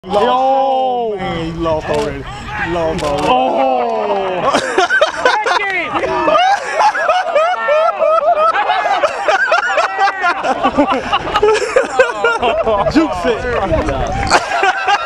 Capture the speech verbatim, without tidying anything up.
Yo, man, he lost already. He lost already. Oh. Juke it.